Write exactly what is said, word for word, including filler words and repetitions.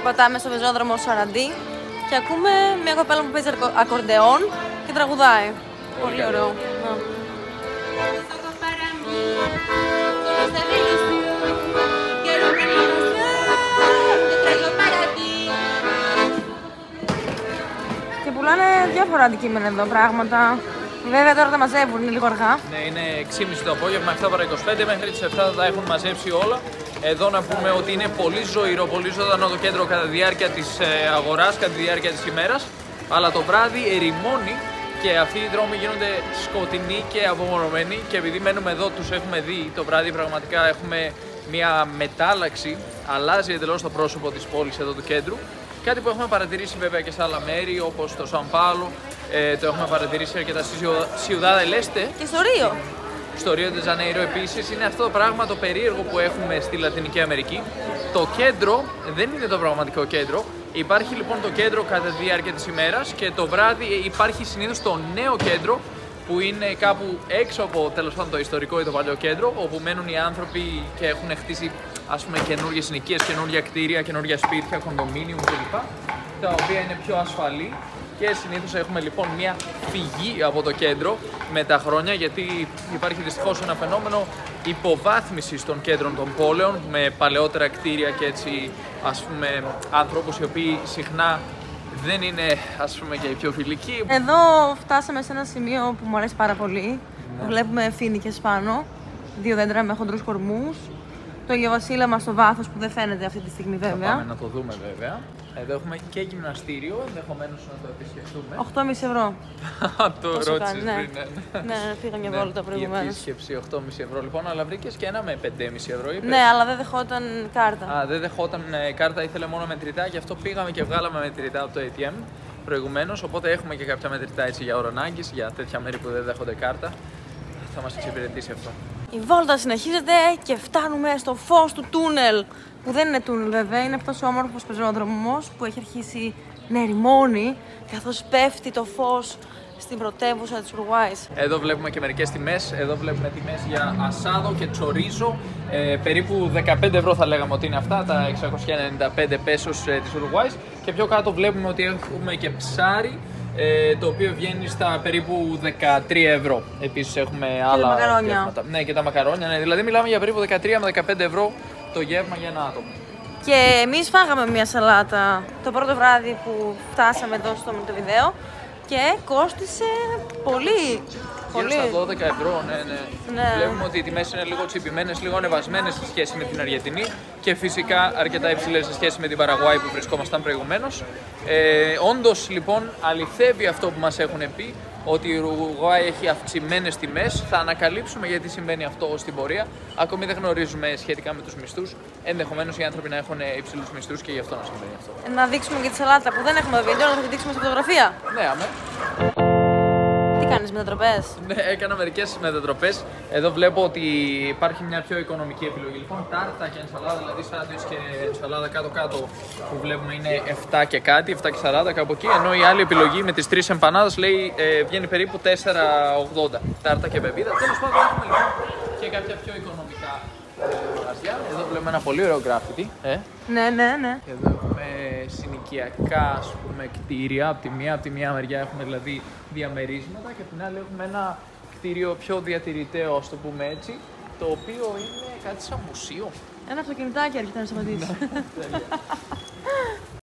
περπατάμε στο πεζόδρομο Σαραντί και ακούμε μια κοπέλα που παίζει ακορντεόν και τραγουδάει. Πολύ ωραίο. Και πουλάνε διάφορα αντικείμενα εδώ, πράγματα. Βέβαια τώρα τα μαζεύουν, είναι λίγο αργά. Ναι, είναι έξι και μισή το απόγευμα, επτά παρά είκοσι πέντε, μέχρι τις επτά θα τα έχουν μαζέψει όλα. Εδώ να πούμε ότι είναι πολύ ζωηρό, πολύ ζωντανό το κέντρο κατά τη διάρκεια της αγοράς, κατά τη διάρκεια της ημέρας. Αλλά το βράδυ ερημώνει και αυτοί οι δρόμοι γίνονται σκοτεινοί και απομονωμένοι. Και επειδή μένουμε εδώ, τους έχουμε δει το βράδυ, πραγματικά έχουμε μια μετάλλαξη. Αλλάζει εντελώς το πρόσωπο της πόλης εδώ του κέντρου. Κάτι που έχουμε παρατηρήσει βέβαια και σε άλλα μέρη, όπως το Σαν Πάολο, ε, το έχουμε παρατηρήσει αρκετά στη Ciudad del Este. Και στο Ρίο. Στο Ρίο ντε Ζανέιρο επίσης. Είναι αυτό το πράγμα το περίεργο που έχουμε στη Λατινική Αμερική. Το κέντρο δεν είναι το πραγματικό κέντρο. Υπάρχει λοιπόν το κέντρο κατά τη διάρκεια της ημέρας και το βράδυ υπάρχει συνήθως το νέο κέντρο που είναι κάπου έξω από τέλος πάντων το ιστορικό ή το παλιό κέντρο, όπου μένουν οι άνθρωποι και έχουν χτίσει ας πούμε καινούργιες συνοικίες, καινούργια κτίρια, καινούργια σπίτια, κοντομίνιουμ κλπ. Τα οποία είναι πιο ασφαλή και συνήθως έχουμε λοιπόν μια φυγή από το κέντρο με τα χρόνια, γιατί υπάρχει δυστυχώς ένα φαινόμενο υποβάθμισης των κέντρων των πόλεων με παλαιότερα κτίρια και έτσι ας πούμε ανθρώπους οι οποίοι συχνά δεν είναι ας πούμε και οι πιο φιλικοί. Εδώ φτάσαμε σε ένα σημείο που μου αρέσει πάρα πολύ. Ναι. Βλέπουμε φοίνικες πάνω, δύο δέντρα με χοντρούς κορμούς. Το ηλιοβασίλεμα στο βάθος που δεν φαίνεται αυτή τη στιγμή βέβαια. Θα πάμε να το δούμε βέβαια. Εδώ έχουμε και γυμναστήριο, ενδεχομένως να το επισκεφτούμε. οκτώ και μισή ευρώ. Το ρώτησες ναι. πριν. Ναι, ναι, πήγα μια βόλτα προηγουμένως. Η επίσκεψη οκτώ και μισή ευρώ λοιπόν, αλλά βρήκες και ένα με πέντε και μισή ευρώ, είπες. Ναι, αλλά δεν δεχόταν κάρτα. Α, δεν δεχόταν κάρτα, ήθελε μόνο μετρητά, γι' αυτό πήγαμε και βγάλαμε μετρητά από το έι τι εμ προηγουμένως. Οπότε έχουμε και κάποια μετρητά έτσι για ώρα ανάγκης, για τέτοια μέρη που δεν δέχονται κάρτα. Θα μας εξυπηρετήσει αυτό. Η βόλτα συνεχίζεται και φτάνουμε στο φως του τούνελ. Που δεν είναι τούνελ βέβαια, είναι αυτός ο όμορφος πεζόδρομος που έχει αρχίσει να ερημώνει καθώς πέφτει το φως στην πρωτεύουσα της Ουρουάης. Εδώ βλέπουμε και μερικές τιμές. Εδώ βλέπουμε τιμές για ασάδο και τσορίζο. Ε, περίπου δεκαπέντε ευρώ θα λέγαμε ότι είναι αυτά, τα εξακόσια ενενήντα πέντε πέσος ε, της Ουρουάης. Και πιο κάτω βλέπουμε ότι έχουμε και ψάρι, ε, το οποίο βγαίνει στα περίπου δεκατρία ευρώ. Επίσης έχουμε και άλλα γεύματα. Ναι, και τα μακαρόνια. Ναι. Δηλαδή μιλάμε για περίπου δεκατρία με δεκαπέντε ευρώ το γεύμα για ένα άτομο. Και εμείς φάγαμε μια σαλάτα το πρώτο βράδυ που φτάσαμε εδώ στο Μοντεβιδέο και κόστισε πολύ. Γύρω στα δώδεκα ευρώ, ναι, ναι, ναι. Βλέπουμε ότι οι τιμές είναι λίγο τσιπημένες, λίγο ανεβασμένες σε σχέση με την Αργεντινή και φυσικά αρκετά υψηλές σε σχέση με την Παραγουάη που βρισκόμασταν προηγουμένως. Ε, όντως λοιπόν αληθεύει αυτό που μας έχουν πει, ότι η Ουρουγουάη έχει αυξημένες τιμές. Θα ανακαλύψουμε γιατί συμβαίνει αυτό στην πορεία. Ακόμη δεν γνωρίζουμε σχετικά με τους μισθούς. Ενδεχομένως οι άνθρωποι να έχουν υψηλούς μισθούς και γι' αυτό να συμβαίνει αυτό. Να δείξουμε και τη σαλάτα που δεν έχουμε βίντεο, να τη δείξουμε στη φωτογραφία. Ναι, αμέ. Τι κάνεις, μετατροπές? Ναι, έκανα μερικές μετατροπές. Εδώ βλέπω ότι υπάρχει μια πιο οικονομική επιλογή. Λοιπόν, τάρτα και ενσαλάδα, δηλαδή σάντουιτς και ενσαλάδα κάτω-κάτω που βλέπουμε είναι επτά και κάτι, επτά και σαράντα κάπου εκεί. Ενώ η άλλη επιλογή με τις τρεις εμπανάδες λέει ε, βγαίνει περίπου τέσσερα ογδόντα. Τάρτα και πεπίδα. Τέλος πάντων, έχουμε λοιπόν και κάποια πιο οικονομικά μαγαζιά. Εδώ βλέπουμε ένα πολύ ωραίο γκράφιτι. Ε. Ναι, ναι, ναι. Και εδώ έχουμε συνοικιακά ας πούμε κτίρια. Από τη μία, από τη μία μεριά έχουμε δηλαδή διαμερίσματα και από την άλλη έχουμε ένα κτίριο πιο διατηρηταίο, ας το πούμε έτσι, το οποίο είναι κάτι σαν μουσείο. Ένα αυτοκινητάκι έρχεται να σταματήσει.